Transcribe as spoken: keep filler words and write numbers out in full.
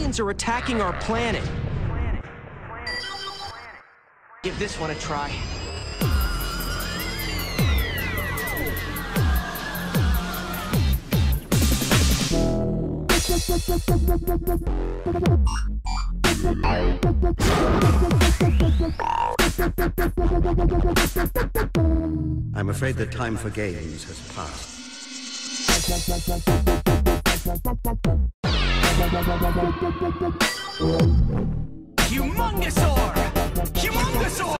aliens are attacking our planet. Give this one a try. I'm afraid the time for games has passed. Humongosaur! Humongosaur!